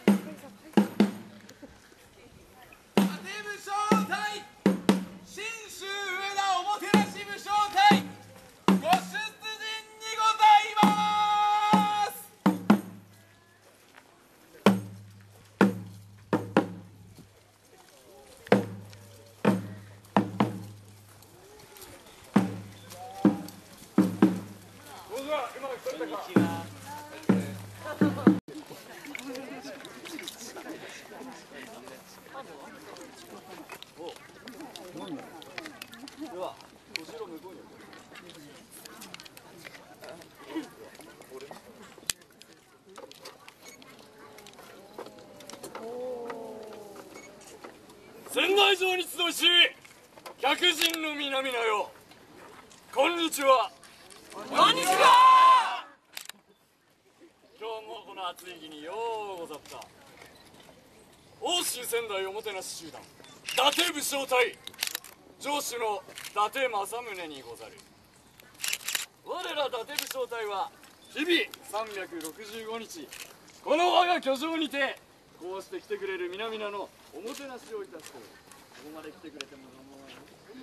仙台城に集いし客人の皆々よ、こんにちは。こんにちは。今日もこの暑い日にようござった。欧州仙台おもてなし集団伊達武将隊城主の伊達政宗にござる。我ら伊達武将隊は日々365日この我が居城にてこうして来てくれる皆々のおもてなしをいたしておる。ここまで来てくれても構わない。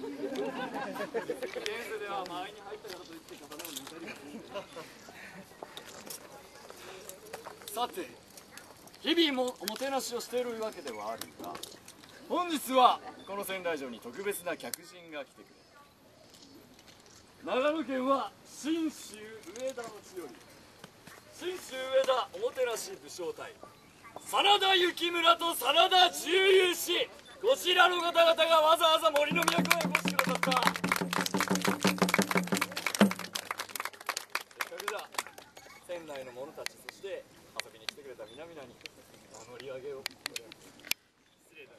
現世では前に入ったからといって刀を抜いたりはせん。さて日々もおもてなしをしているわけではあるが、本日はこの仙台城に特別な客人が来てくれた。長野県は信州上田の地より信州上田おもてなし武将隊真田幸村と真田重勇士、こちらの方々がわざわざ森の都へお越しくださった。せっかくじゃ仙台の者たち、そして遊びに来てくれた皆々に名乗り上げを。失礼いたし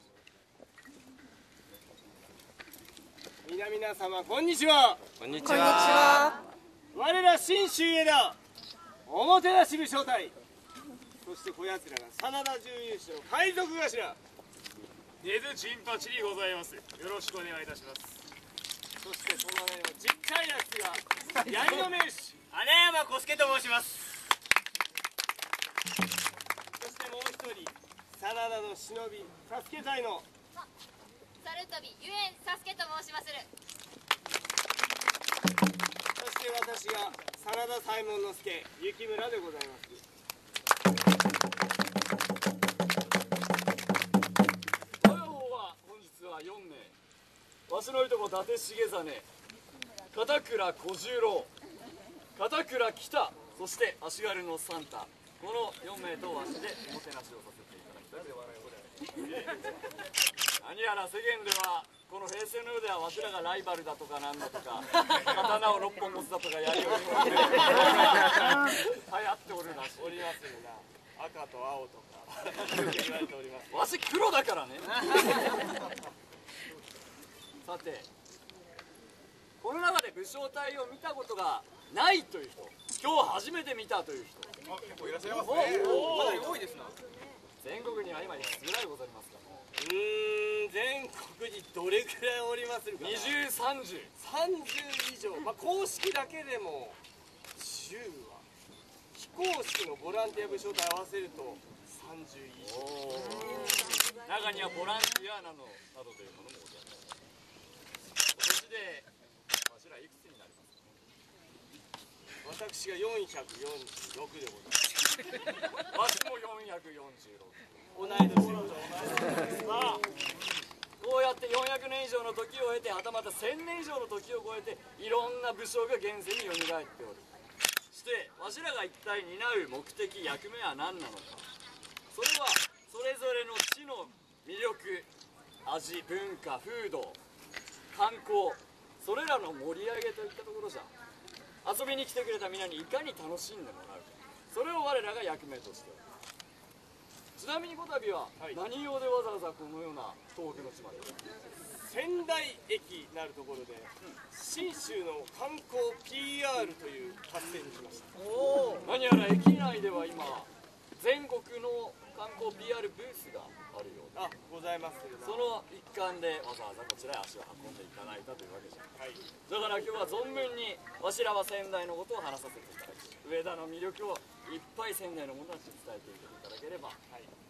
ます。 皆様こんにちは。 こんにちは。 我ら信州上田おもてなし武将隊、そしてこやつらが真田重勇士の海賊頭根津陣八にございます。よろしくお願いいたします。 そして隣のちっちゃいやつが槍の名手穴山小助と申します。 そしてもう一人真田の忍び助け隊の猿飛びゆえんさすけと申しまする。 そして私が真田左衛門之助雪村でございます。 我が方は本日は4名。わしのいとこ伊達重実、片倉小十郎、片倉北、そして足軽のサンタ、この4名とわしでおもてなしをさせていただきたいで笑いございます。何やら世間ではこの平成の世ではわしらがライバルだとかなんだとか刀を6本持つだとかやりよりも流行っておるらしい。 おりまするな、赤と青とか言われております。 わし黒だからね。さてこの中で武将隊を見たことがないという人、今日初めて見たという人、 結構いらっしゃいますね。かなり多いですな。 全国には今いくつぐらいございますか。 全国にどれくらいおりまするかな。 20、30、 30以上、公式だけでも10は、非公式のボランティア武将隊合わせると30以上。 中にはボランティアなどというものもございます。今年でわしらいくつになりますか。 私が446でございます。 わしも446。 同い年でございます。 こうやって400年以上の時を経て、はたまた1000年以上の時を超えていろんな武将が現世によみがえっておる。してわしらが一体担う目的役目は何なのか。それはそれぞれの地の魅力、味、文化、風土、観光、それらの盛り上げといったところじゃ。遊びに来てくれた皆にいかに楽しんでもらうか、それを我らが役目としておる。ちなみにこたびは何用でわざわざこのような遠くの地まで。 仙台駅なるところで信州の観光 PR という達成にしました。 何やら駅内では今全国の観光 PR ブースがあるようで、 ございますけれどその一環でわざわざこちらへ足を運んでいただいたというわけじゃ。 はい、 だから今日は存分にわしらは仙台のことを話させていただき、上田の魅力をいっぱい仙台の者たちに伝えていただければ、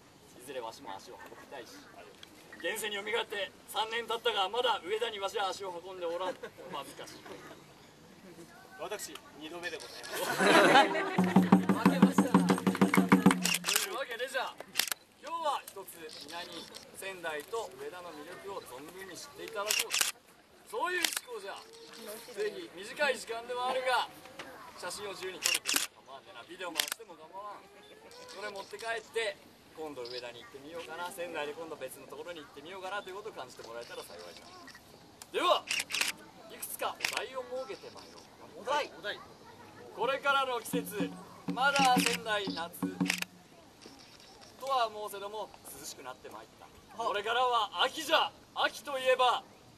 いずれわしも足を運びたいし、現世に蘇って3年経ったがまだ上田にわしは足を運んでおらん。まずかしい。 私2度目でございます。 負けました。というわけでじゃあ今日は一つ皆に仙台と上田の魅力を存分に知っていただこうと、そういう思考じゃ。ぜひ短い時間ではあるが写真を自由に撮ると構わんでな、ビデオ回しても構わん。それ持って帰って今度上田に行ってみようかな、仙台で今度別のところに行ってみようかなということを感じてもらえたら幸いじゃ。ではいくつかお題を設けてまいろうかな。 お題。 これからの季節、まだ仙台夏とは思うせども涼しくなってまいった。これからは秋じゃ。秋といえば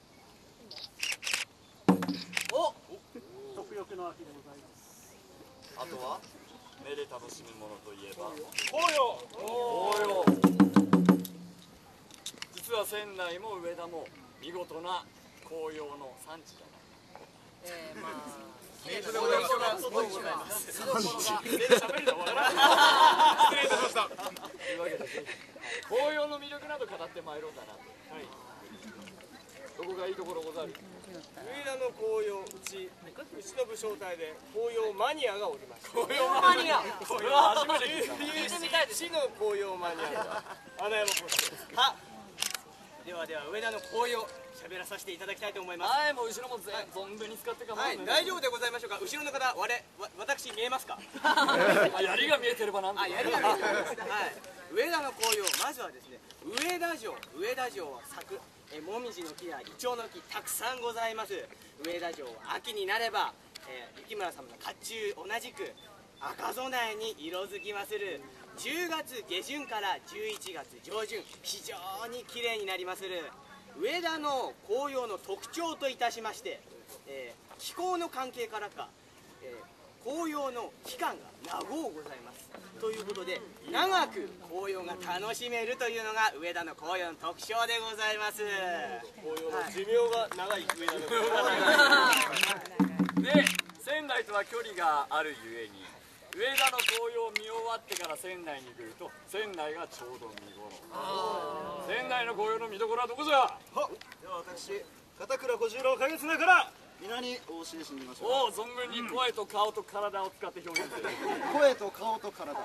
食欲の秋でございます。 あとは目で楽しむものといえば紅葉。 紅葉。実は仙台も上田も見事な紅葉の産地じゃない。 名所でございます。 見どころが喋るのわからない。 失礼いたしました。 というわけで紅葉の魅力など語ってまいろうかなと。はい。どこがいいところござる？ 上田の紅葉、うちの武将隊で紅葉マニアがおりました。 紅葉マニア。これは初めて聞いた。 聞いてみたいです。市の紅葉マニアが穴山コーチです。 では上田の紅葉喋らさせていただきたいと思います。 はい、もう後ろも存分に使ってかまわんね。 大丈夫でございましょうか。後ろの方、私見えますか？ 槍が見えてればなんとか。 槍が見えてます。上田の紅葉、まずはですね、上田城は咲くもみじの木やイチョウの木たくさんございます。上田城は秋になれば、雪村様の甲冑同じく赤備えに色づきまする。10月下旬から11月上旬、非常に綺麗になりまする。上田の紅葉の特徴といたしまして、気候の関係からか、紅葉の期間が長うございます。ということで長く紅葉が楽しめるというのが上田の紅葉の特徴でございます。 紅葉の寿命が長い上田の紅葉。 で、仙台とは距離があるゆえに上田の紅葉を見終わってから仙台に来ると仙台がちょうど見頃。仙台の紅葉の見どころはどこじゃ？ では私、片倉小十郎景綱から皆にお教えしに行きましょう。 おお、存分に声と顔と体を使って表現する。 声と顔と体。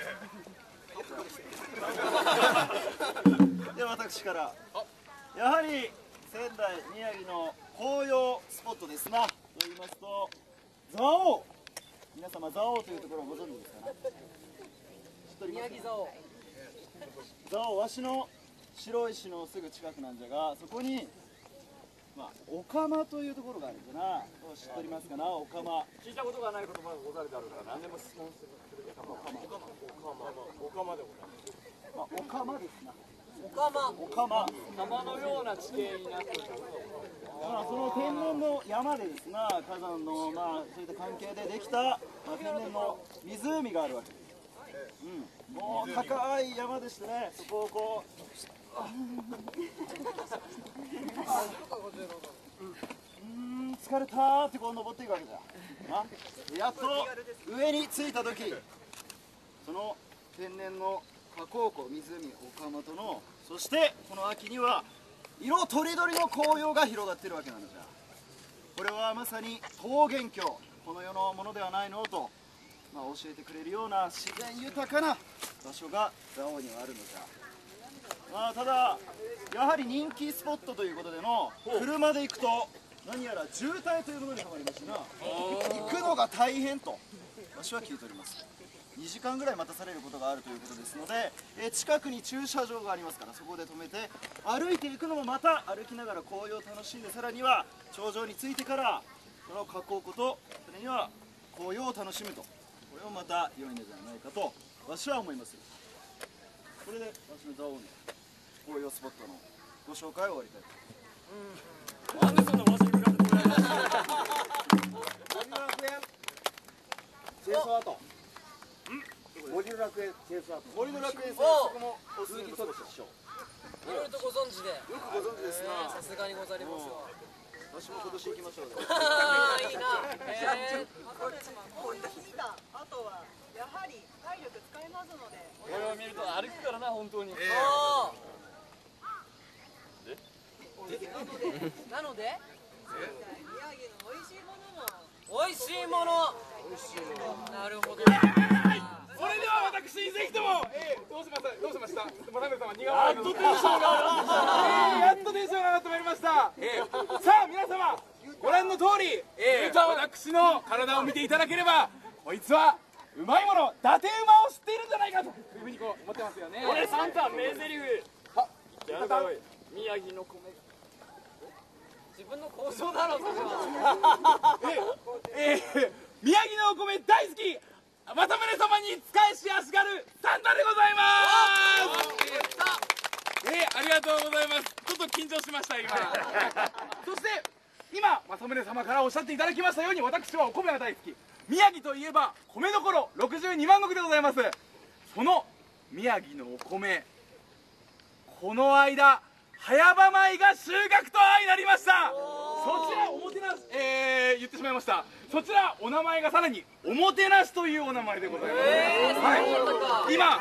では私から、やはり仙台宮城の紅葉スポットですなと言いますと、蔵王。皆様蔵王というところをご存知ですかな？知っておりますか？宮城蔵王。蔵王、わしの白石のすぐ近くなんじゃが、そこにお釜というところがあるんだな。知っておりますかな？お釜。 聞いたことがない言葉がござるであるから何でも質問する。 お釜でございます。 お釜ですな。 お釜。 お釜。 釜のような地形になっている。 その天然の山でですな、火山のそういった関係でできた、天然の湖があるわけです。もう高い山でしてね、そこをこう疲れたーってこう登っていくわけだ。やっと上に着いた時、その天然の河口湖、湖、お釜との、そしてこの秋には色とりどりの紅葉が広がっているわけなのじゃ。これはまさに桃源郷、この世のものではないのと、教えてくれるような自然豊かな場所が蔵王にはあるのじゃ。ただやはり人気スポットということでの、車で行くと何やら渋滞というものにはまりましてな、行くのが大変とわしは聞いております。2時間ぐらい待たされることがあるということですので、近くに駐車場がありますから、そこで止めて歩いていくのもまた歩きながら紅葉を楽しんで、さらには頂上に着いてからその河口湖と、それには紅葉を楽しむと、これもまた良いのではないかとわしは思います。これでわしの蔵王の紅葉スポットのご紹介を終わりたいと思います。なんでそんなわしに向かってもらいました森の楽園チェイスアート。森の楽園さん、そこもおすすめのスポットでしょう。 いろいろとご存知で。 よくご存知ですな。 さすがにござりますよ。 わしも今年行きましょうね。 いいな。 あとはやはり体力使いますので、 これを見ると歩くからな本当に。 なので美味しいもの。なるほど。 それでは私ぜひとも、どうしました正宗様、苦笑いのやっとテンションが上がってまいりました。さあ皆様ご覧の通り、私の体を見ていただければこいつはうまいもの伊達馬を知っているんじゃないかというふうにこう思ってますよね。 俺サンタ名台詞。やだおい。宮城の米。 自分の構想だろそれは。 宮城のお米大好き政宗様に仕えし足軽サンタでございます。ありがとうございます。ちょっと緊張しました今そして今政宗様からおっしゃっていただきましたように、私はお米が大好き。宮城といえば米どころ62万石でございます。その宮城のお米、この間早場米が収穫と相なりました。そちらおもてなし、言ってしまいました。そちらお名前がさらにおもてなしというお名前でございます。今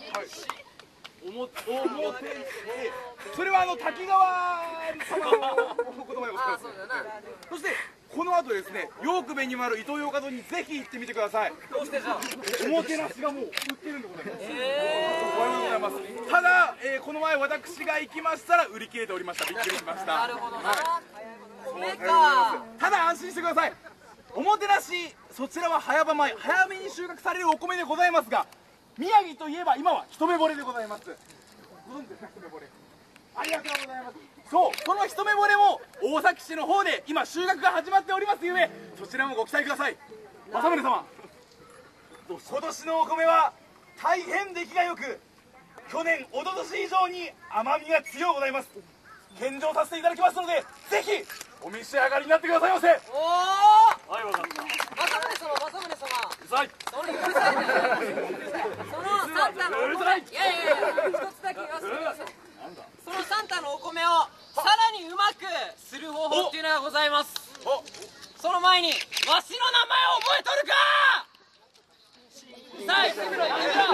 それは滝川様のお言葉でございます。そしてこの後ですね、ヨークベにもあるイトーヨーカドーにぜひ行ってみてください。 どうしてじゃあ。 おもてなしがもう売ってるんでございます。ございます。ただ、この前私が行きましたら売り切れておりました。びっくりしました。 なるほどな。米か。 ただ安心してください。おもてなし、そちらは早場米、早めに収穫されるお米でございますが、宮城といえば今は一目惚れでございます。ご存知ですか、一目惚れ。ありがとうございます。そう、その一目惚れも大崎市の方で今収穫が始まっておりますゆえ、そちらもご期待ください。政宗様、今年のお米は大変出来が良く、去年一昨年以上に甘みが強うございます。献上させていただきますので、ぜひお召し上がりになってくださいませ。 おお。 はい分かった。 政宗様。 うるさい。 それうるさいね。そのサンタのお米。いや一つだけ言わせてください。そのサンタのお米をさらにうまくする方法っていうのがございます。その前にわしの名前を覚えとるか。さあ言ってみろ言ってみろ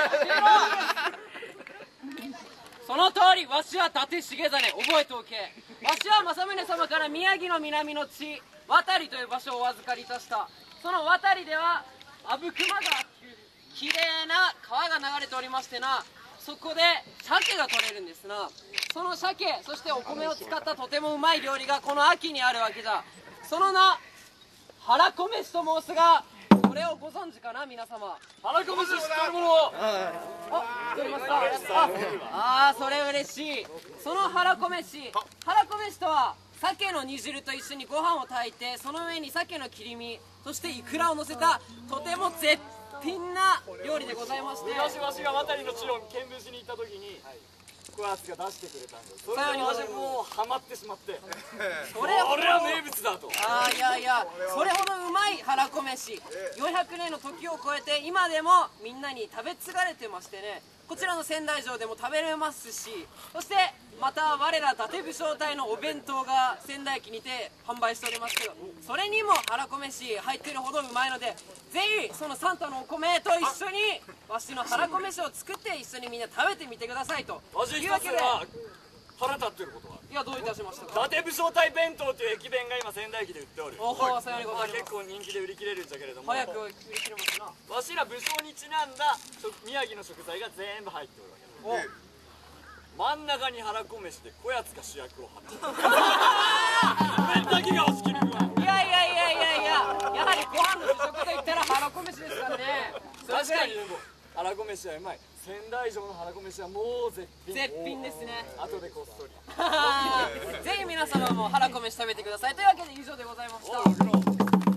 その通り、わしは伊達重実、覚えておけ。わしは政宗様から宮城の南の地渡りという場所をお預かりいたした。その渡りでは阿武隈川というきれいな川が流れておりましてな、そこで鮭が取れるんですな。その鮭、そしてお米を使ったとてもうまい料理がこの秋にあるわけだ。その名、腹こ飯と申すが、これをご存知かな皆様。 腹こ飯知ってるもの。 あ、知ってますか。あー、それ嬉しい。その腹こ飯とは鮭の煮汁と一緒にご飯を炊いて、その上に鮭の切り身、そしてイクラを乗せたとても絶品な料理でございまして、 昔わしが渡りの地を見物しに行った時にこやつが出してくれたんです。それにわしもうハマってしまって、 それほどこれは名物だと。 いやそれほどうまい腹こ飯、400年の時を超えて今でもみんなに食べ継がれてましてね、こちらの仙台城でも食べれますし、そしてまた我ら伊達武将隊のお弁当が仙台駅にて販売しておりますけど、それにも腹こ飯入ってるほどうまいので、ぜひそのサンタのお米と一緒にわしの腹こ飯を作って一緒にみんな食べてみてくださいとわし一いうわけで。 つは腹立ってることが、 いや、どういたしました伊か。 達武将隊弁当という駅弁が今仙台駅で売っておる。 おお、さようにございます。 結構人気で売り切れるんじゃけれども、 早く売り切れますな。 わしら武将にちなんだ宮城の食材が全部入っておるわけだ。真ん中に腹こ飯でこやつが主役を張ってる。それだけが押し切るわ。 いややはりご飯の主食といったら腹こ飯ですからね。 確かにでも腹こ飯はうまい。仙台城の腹こ飯はもう絶品。 絶品ですね。 後でこっそり。 ぜひ皆様も腹こ飯食べてください。というわけで以上でございました。 信州上田の美味しい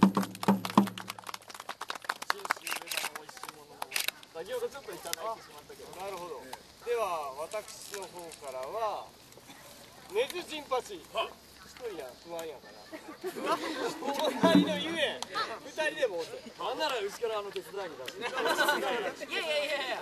ものも先ほどちょっといただいてしまったけど。 なるほど。では私の方からは根津陣八、一人や不安やから隣のゆえ二人でもおって、 なんならうちから手伝いに出して。 いや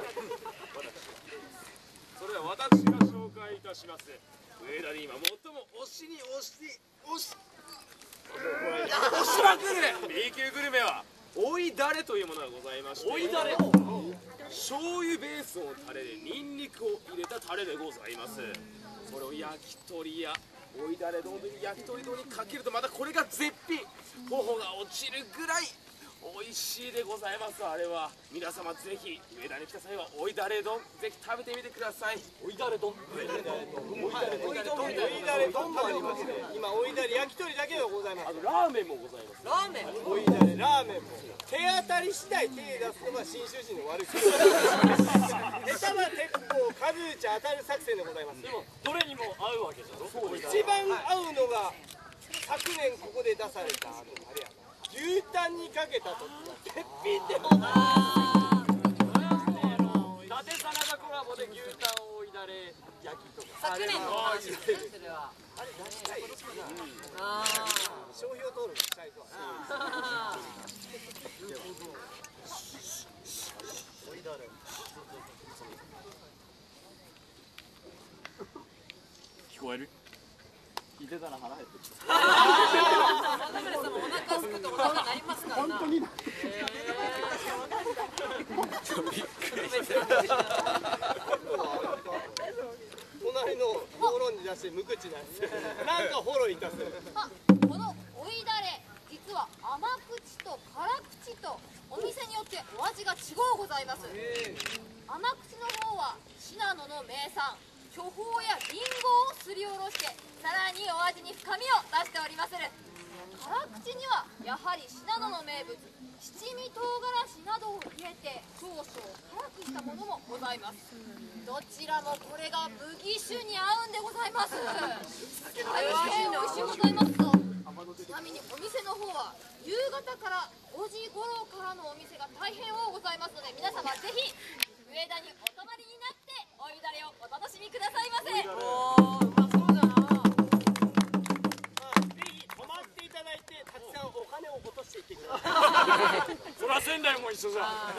それでは私が紹介いたします。上田で今最も押しまくる B 級グルメは追いだれというものがございまして、 追いだれ、 醤油ベースのタレでニンニクを入れたタレでございます。それを焼き鳥や追いだれ丼に焼き鳥丼にかけるとまたこれが絶品、頬が落ちるぐらい美味しいでございます。あれは皆様ぜひ上田に来た際は追いだれ丼ぜひ食べてみてください。 追いだれ丼、 追いだれ丼もありますね。今追いだれ焼き鳥だけでございます。 あとラーメンもございます。 ラーメン、追いだれラーメンも手当たり次第手出すのが信州人の悪い下手な鉄砲数打ち当たる作戦でございます。 でもどれにも合うわけじゃろ。 一番合うのが昨年ここで出されたあれやな、牛タンにかけた時が絶品でございます。 伊達真田コラボで牛タン追いだれ焼きとか。 昨年の話ですね、それは。 あれ出したいですね。 あ商標登録したいとは。 あ。 聞こえる？聞いてたら腹減ってきた。 渡辺さんもお腹すくとお腹なりますからな。本当に。 隣の道路に出して無口なんですよ。なんかフォローいたす。 この追いだれ、実は甘口と辛口とお店によってお味が違うございます。甘口の方は信濃の名産巨峰やリンゴをすりおろしてさらにお味に深みを出しておりまする。辛口にはやはり信濃の名物七味唐辛子などを入れて少々辛くしたものもございます。どちらもこれが麦酒に合うんでございます。大変美味しいございますと。ちなみにお店の方は夕方から5時頃からのお店が大変多ございますので、皆様ぜひ上田にお泊まりになって追いだれをお楽しみくださいませ。 おー、うまそうだな。 ぜひ泊まっていただいてたくさんお金を落としていってください。 そら仙台も一緒じゃん。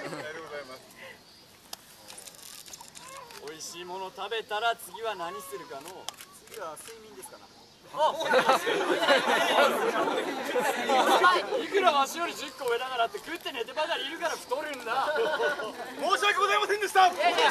美味しいもの食べたら次は何するかの。 次は睡眠ですかな。 いくらわしより10個上だからって食って寝てばかりいるから太るんだ。 申し訳ございませんでした。 食べて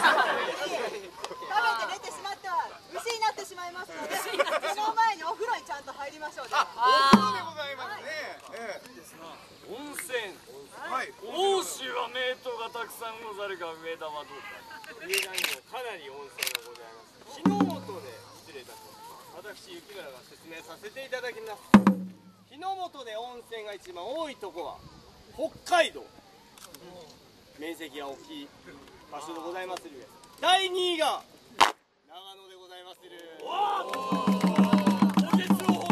寝てしまっては牛になってしまいますので、その前にお風呂にちゃんと入りましょう。 お風呂でございますね。 温泉。 はい。 欧州は名湯がたくさんござるが上田はどうか。 上田にもかなり温泉がございます。日の本で失礼いたします。私雪村が説明させていただきます。日の本で温泉が一番多いとこは北海道、面積が大きい場所でございまする。第2位が長野でございまする。 おけつを掘った。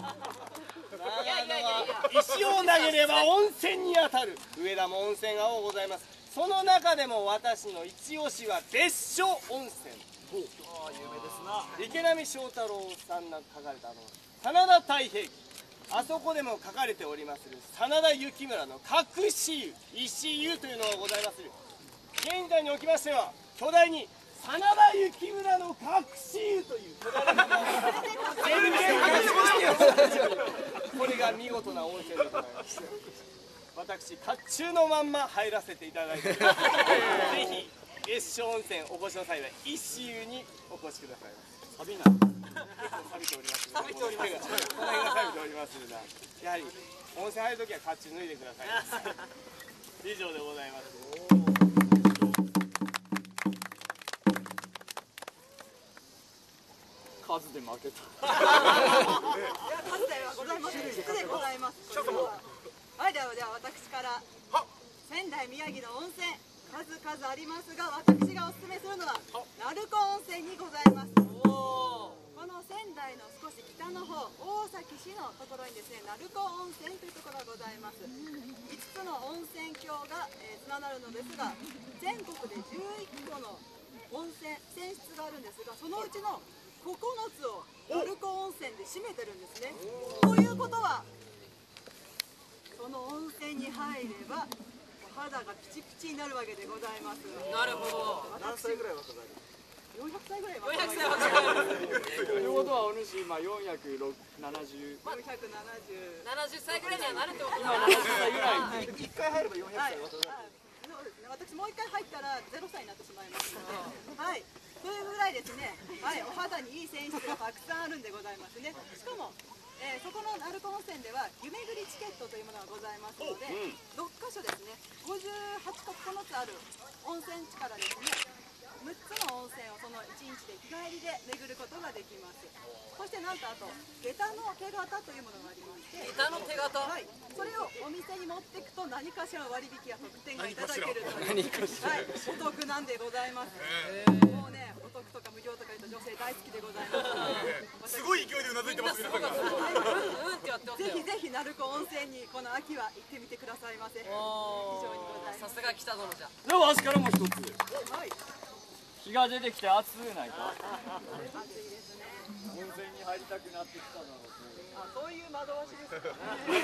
石を投げれば温泉に当たる上田も温泉が多ございます。その中でも私の一押しは別所温泉。 有名ですな。 池波正太郎さんが書かれた真田太平記、あそこでも書かれておりまする真田幸村の隠し湯、石湯というのがございまする。現在におきましては巨大に真田幸村の隠し湯という巨大なこれが見事な温泉でございます。私甲冑のまんま入らせていただいてぜひ別所温泉お越しの際は石湯にお越しください。 サビな。 結構錆びております。錆びております。この辺が錆びておりますので、やはり温泉入るときは甲冑脱いでください。以上でございます。 数で負けた。 数ではございます。質でございます。はい、では私から仙台宮城の温泉数々ありますが、私がおすすめするのは鳴子温泉にございます。この仙台の少し北の方、大崎市のところにですね、鳴子温泉というところがございます。5つの温泉郷が連なるのですが、全国で11個の温泉泉質があるんですが、そのうちの9つを鳴子温泉で占めてるんですね。ということは、その温泉に入ればお肌がピチピチになるわけでございます。 なるほど。 何歳ぐらい若返る 400歳ぐらいは 400歳若返る。 ということはお主今470。 470 70歳ぐらいにはなるってこと今だな。 70歳ぐらい。 一回入れば400 はい、 歳渡る。 そうですね、私もう一回入ったら0歳になってしまいますので、はい、というぐらいですね、はい、お肌にいい泉質がたくさんあるんでございますね。しかも、そこの鳴子温泉では夢ぐりチケットというものがございますので、6カ所ですね、58か9つある温泉地からですね、6つの温泉をその1日で日帰りで巡ることができます。そしてなんとあと下駄の手形というものがありまして、 下駄の手形、 はい、それをお店に持っていくと何かしらの割引や特典がいただけるという、はい、お得なんでございます。もうね、お得とか無料とか言うと女性大好きでございます。 すごい勢いでうなずいてます皆さんが。 うんってやってますよ。 ぜひぜひ鳴子温泉にこの秋は行ってみてくださいませ。以上にございます。 さすが北園じゃ。 ではわしからも一つ。 はい、 日が出てきて暑うないか。 暑いですね。 温泉に入りたくなってきただろう。 あ、そういう惑わしですかね。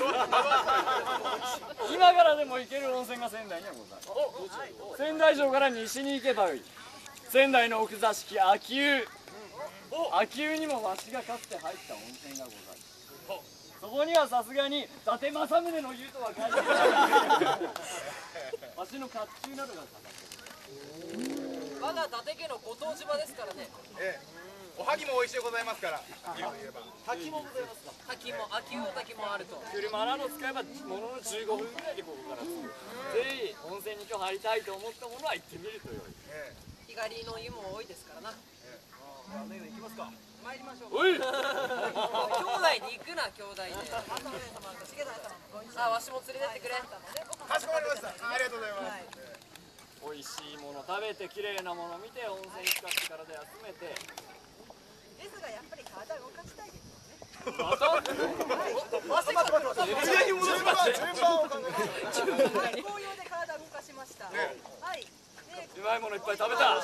今からでも行ける温泉が仙台にはございます。仙台城から西に行けばよい。仙台の奥座敷秋湯。秋湯にもわしがかつて入った温泉がございます。そこにはさすがに伊達政宗の湯とは書いてないわしの甲冑などがかかっている。 我が伊達家のご当地場ですからね。 おはぎも美味しいでございますから。 滝もございますか。滝も秋湯滝もあると。 車など使えばものの15分ぐらいでここから着く。ぜひ温泉に今日入りたいと思ったものは行ってみるとよい。 日帰りの湯も多いですからな。 行きますか。 参りましょう。 おい。 兄弟で行くな、兄弟で。あ、わしも連れてってくれ。 かしこまりました。ありがとうございます。 美味しいもの食べて綺麗なもの見て温泉に使って体休めて。 ですがやっぱり体を動かしたいです。 また？ 次に戻ります。順番を考えはい、紅葉で体を動かしました。はい。 うまいものいっぱい食べた。 はい。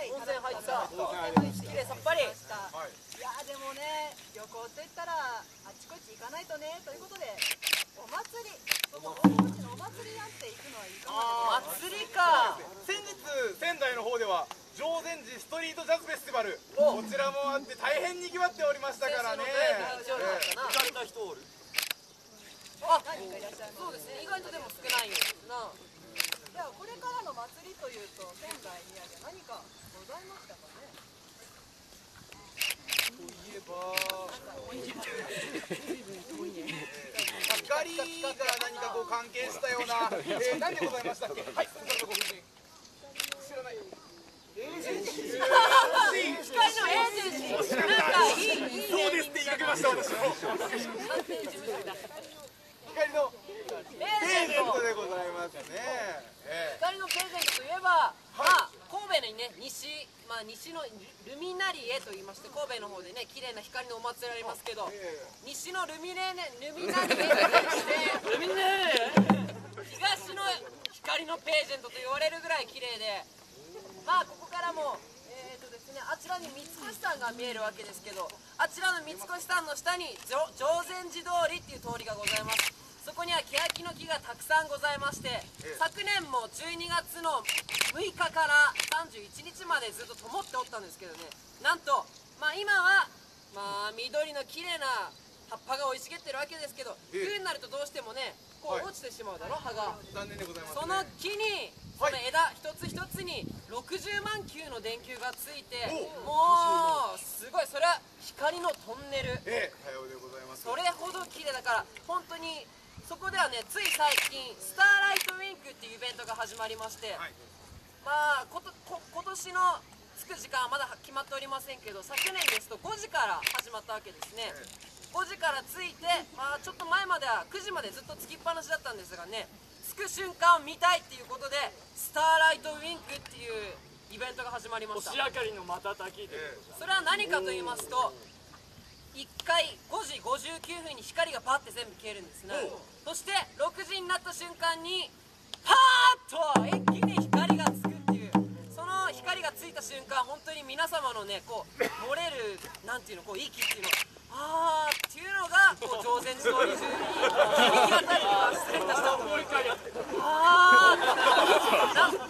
温泉入った。綺麗さっぱり。 いやでもね、旅行って言ったらあちこち行かないとねということで、お祭り、その大町のお祭りなんて行くのはいいかもしれない。 祭りか。 先日仙台の方では定禅寺ストリートジャズフェスティバル、こちらもあって大変にぎわっておりましたからね。 行かれた人おる？あ、そうですね。意外とでも少ないよな。 じゃあこれからの祭りというと仙台宮で何かございましたかね。 といえば光が何かこう関係したような、何でございましたっけ。はい、それからご婦人知らない。 光のエージェンシー。なんかいい。 そうですって言いかけました私も。光のページェントでございますね。 光のページェントといえば、まあ神戸にね西のルミナリエと言いまして神戸の方でね綺麗な光のお祭りありますけど、西のルミナリエに対して東の光のページェントと言われるぐらい綺麗で、まあここからもですね、あちらに三越山が見えるわけですけど、あちらの三越山の下に定禅寺通りっていう通りがございます。そこには欅の木がたくさんございまして、昨年も12月の6日から31日までずっと灯っておったんですけどね、なんと、まあ、今は、まあ、緑の綺麗な葉っぱが生い茂ってるわけですけど、冬になるとどうしてもねこう落ちてしまうだろ、葉が。 残念でございますね。 その木にその枝一つ一つに60万球の電球がついて、もうすごい、それは光のトンネル、 さようでございます。 それほど綺麗だから、本当にそこではね、つい最近スターライトウィンクっていうイベントが始まりまして、まあ今年の着く時間はまだ決まっておりませんけど、昨年ですと5時から始まったわけですね。5時から着いて、まあ、ちょっと前までは9時までずっと着きっぱなしだったんですがね、着く瞬間を見たいっていうことでスターライトウィンクっていうイベントが始まりました。 星明かりの瞬きで、 それは何かと言いますと、1回5時59分に光がバッて全部消えるんですね。そして6時になった瞬間にパーッと一気に光がつくっていう、その光がついた瞬間、本当に皆様のねこう漏れるなんていうの、こう息っていうの、あーっていうのがこう定禅寺通り中に響き渡るのが失礼いたした。もう一回やって、あーなんか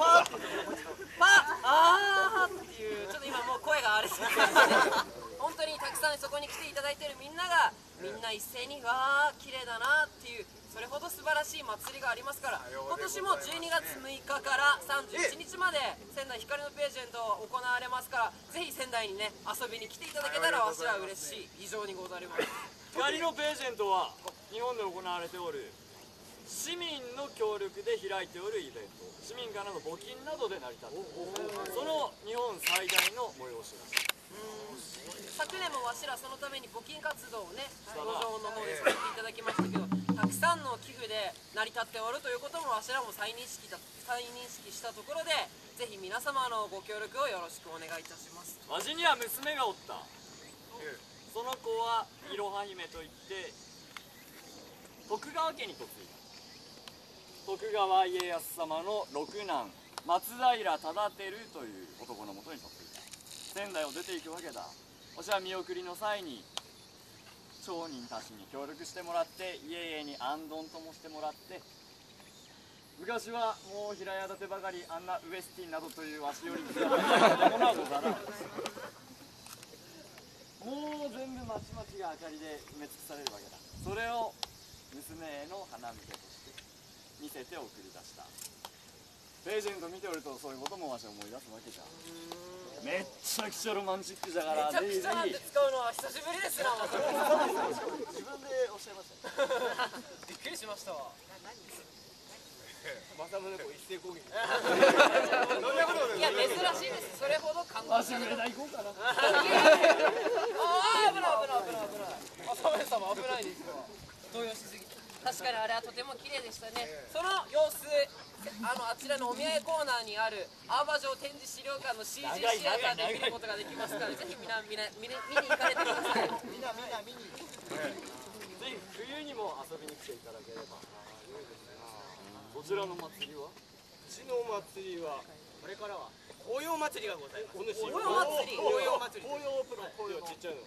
あーっていう、ちょっと今もう声があれすぎて本当にたくさんそこに来ていただいているみんながみんな一斉にわー綺麗だなっていう、それほど素晴晴らしい祭りがありますから、今年も12月6日から31日まで仙台光のページェント行われますから、ぜひ仙台にね遊びに来ていただけたらわしは嬉しい以上にございます。 光のページェントは日本で行われておる市民の協力で開いておるイベント、市民からの募金などで成り立っている、その日本最大の催しです。 昨年もわしらそのために募金活動をね、路上の方でさせていただきましたけど、たくさんの寄付で成り立っておるということもわしらも再認識したところで、ぜひ皆様のご協力をよろしくお願いいたします。 わしには娘がおった。その子はいろは姫といって徳川家に嫁いだ。徳川家康様の六男松平忠輝という男のもとに嫁いだ。仙台を出ていくわけだ。わしは見送りの際に町人たちに協力してもらって、家々にあんどんともしてもらって、昔はもう平屋建てばかり、あんなウエスティンなどというわしよりものはござらん。もう全部町々が明かりで埋め尽くされるわけだ。それを娘への花向けとして見せて送り出した。ページェント見ておるとそういうこともわしは思い出すわけじゃ。めっちゃくちゃロマンチックじゃから、 めちゃくちゃなんて使うのは久しぶりですな。 自分でおっしゃいました。 びっくりしましたわ。 政宗公一斉攻撃。 いや珍しいです。それほど感動わし上田行こうかな。 ああ危ない。政宗様危ないですよ。動揺しすぎ。確かにあれはとても綺麗でしたね。その様子、あちらのお土産コーナーにある青葉城展示資料館の CG シアターで見ることができますから、ぜひみんな見に行かれてください。 みんな見に。 ぜひ冬にも遊びに来ていただければ。こちらの祭りは？ うちの祭りはこれからは紅葉祭りがございます。 紅葉祭り紅葉祭り。紅葉プロ。紅葉ちっちゃいの。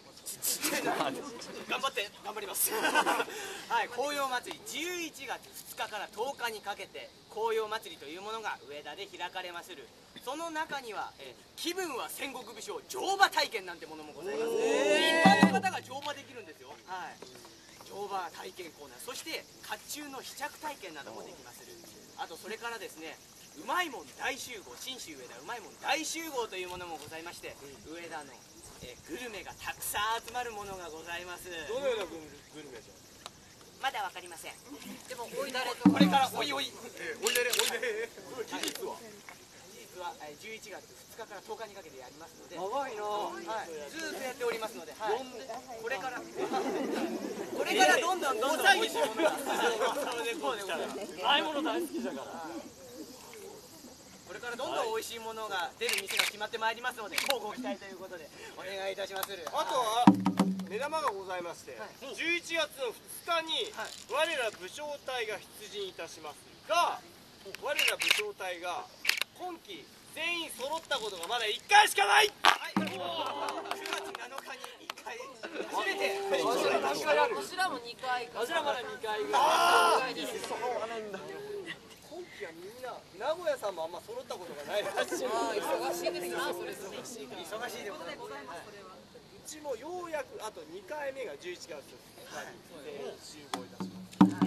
頑張りますはい、紅葉祭り11月2日から10日にかけて紅葉祭りというものが上田で開かれまする。その中には気分は戦国武将乗馬体験なんてものもございます。一般の方が乗馬できるんですよ。はい、乗馬体験コーナー、そして甲冑の試着体験などもできまする。あとそれからですね、うまいもん大集合、信州上田うまいもん大集合というものもございまして、上田のグルメがたくさん集まるものがございます。 どのようなグルメじゃ。 まだわかりません。 でもおいだれとこれからおいおい。 おいで。期日は 11月2日から10日にかけてやりますので、 長いな。 はい、ずーっとやっておりますので、はい、これからどんどん美味しいものがないもの大好きじゃから。 これからどんどん美味しいものが出る店が決まってまいりますので、乞うご期待ということでお願いいたしまする。 あとは目玉がございまして、11月の2日に我ら武将隊が出陣いたしますが、我ら武将隊が今季全員揃ったことがまだ1回しかない。 はい、9月7日に1回初めて。 こちらも2回か。 わしらまだ2回ぐらい。 今季はみんな名古屋さんもあんま揃ったことがないらしい。 忙しいですな、それぞれ。 忙しいでございます。 うちもようやくあと2回目が11月2日に集合いたします。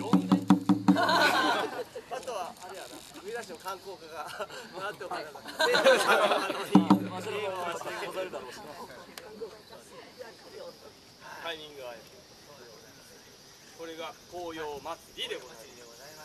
あとはあれやな、上田市の観光課がなんとかなタイミングが合えば、これが紅葉祭りでございます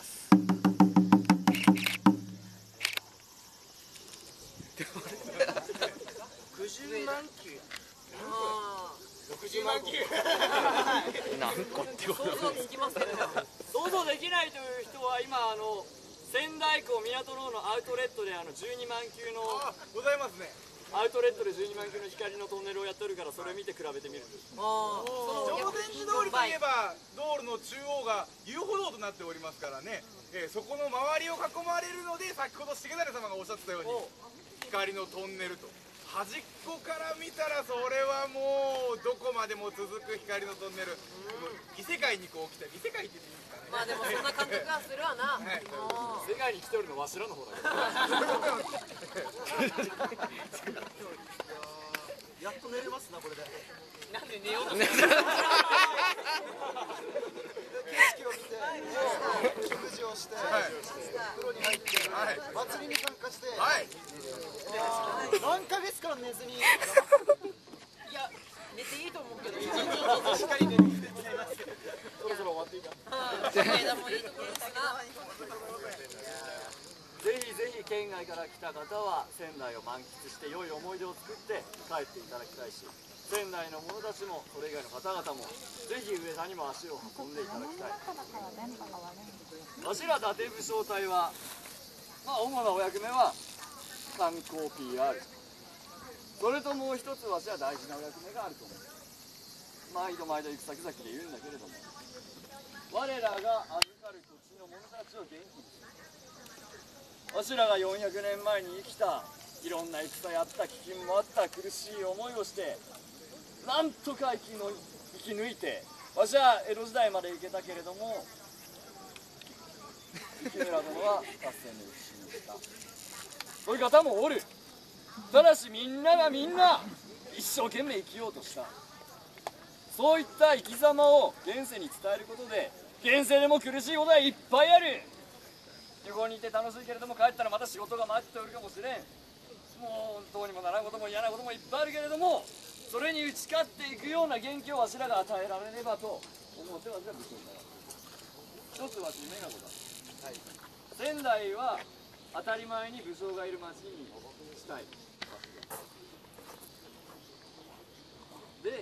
。60万球。60万球。 何個ってこと？ 想像つきませんね。 想像できないという人は今仙台港港ローのアウトレットで12万球のございますね。 アウトレットで12万球の光のトンネルをやってるから、それを見て比べてみる。 上天寺通りといえば道路の中央が遊歩道となっておりますからね、そこの周りを囲まれるので、先ほど重成様がおっしゃってたように光のトンネルと、端っこから見たらそれはもうどこまでも続く光のトンネル、異世界にこう来た、異世界って言っていいんですかね。 まあでもそんな感覚がするわな。 世界に来てるのわしらの方だけど。 やっと寝れますなこれで。 なんで寝ようとしてる。 景色を見て。 して袋に入って祭りに参加して何ヶ月間寝ずにいや寝ていいと思うけどしっかり寝るそろそろ終わっていいか間もいいところですな。 ぜひぜひ県外から来た方は仙台を満喫して良い思い出を作って帰っていただきたいし、仙台の者たちもそれ以外の方々もぜひ上田にも足を運んでいただきたい。わしら伊達武将隊は、主なお役目は観光 PR、 それともう一つわしは大事なお役目があると思う。毎度毎度行く先々で言うんだけれども、我らが預かる土地の者たちを元気にする。わしらが400年前に生きた、いろんな戦やった飢饉もあった苦しい思いをしてなんとか生き抜いて、わしは江戸時代まで行けたけれども池村殿は合戦で死にした。そういう方もおる。ただしみんながみんな一生懸命生きようとした。そういった生き様を現世に伝えることで、現世でも苦しいことはいっぱいある。旅行にいて楽しいけれども帰ったらまた仕事が待っておるかもしれん。もうどうにもならんことも嫌なこともいっぱいあるけれども、それに打ち勝っていくような元気をわしらが与えられればと思ってわしは武将から一つわし夢がございます。仙台は当たり前に武将がいる町にしたい。で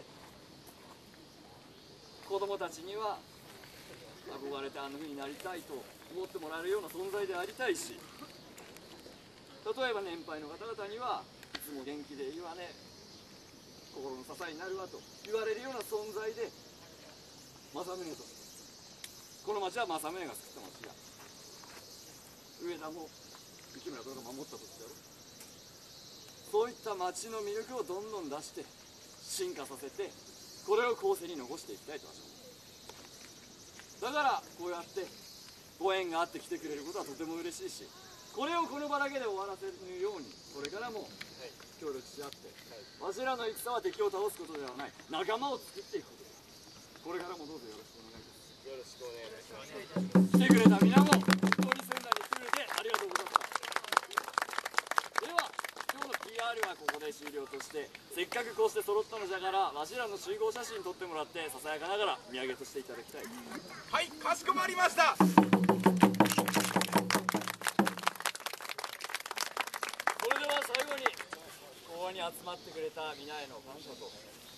子供たちには憧れてあんな風になりたいと思ってもらえるような存在でありたいし、例えば年配の方々にはいつも元気でいいわね、心の支えになるわと言われるような存在で、政宗とこの町は政宗が作った町や、上田も雪村殿が守った土地だろ。そういった町の魅力をどんどん出して進化させて、これを後世に残していきたいと私は思う。だからこうやってご縁があって来てくれることはとても嬉しいし、これをこの場だけで終わらせるようにこれからも協力し合って、わしらの戦は敵を倒すことではない、仲間を作っていくことです。これからもどうぞよろしくお願いします。よろしくお願いします。来てくれた皆も本当に仙台に来てくれてありがとうございました。では今日の PR はここで終了として、せっかくこうして揃ったのじゃからわしらの集合写真撮ってもらって、ささやかながら土産としていただきたい。 はい、かしこまりました。 それでは最後にここに集まってくれた皆への感謝と、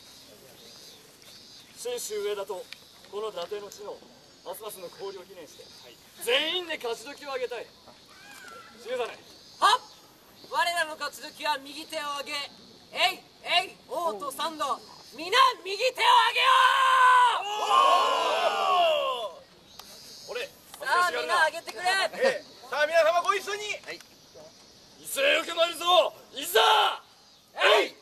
信州上田とこの伊達の地のますますの交流を記念して、全員で勝ち時をあげたい。重真ね。 はっ、我らの勝ち時は右手を上げ、えいえいおうと3度、皆右手を上げよう。 俺さあみんな上げてくれ。 さあ皆様ご一緒に。 威勢よく参るぞ。いざえい。